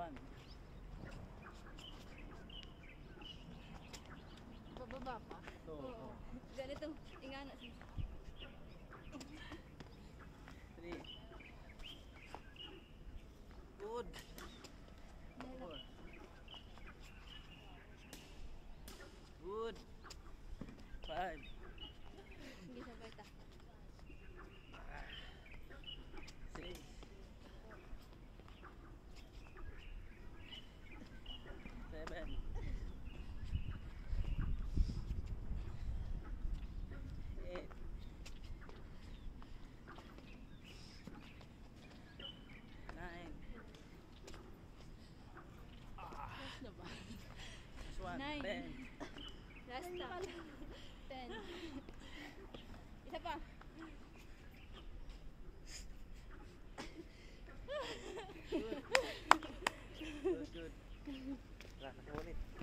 1. Bababa pa? 2. Oo. Ganito, ingana siya. 3. Good. Dahil 4. Good. 5. hindi siya kwarta. 6. 7. 8. 9. Last na ba? Last one. 9. 10. Last na. 10. Isa pa. Good. Good. Tara, nakulit.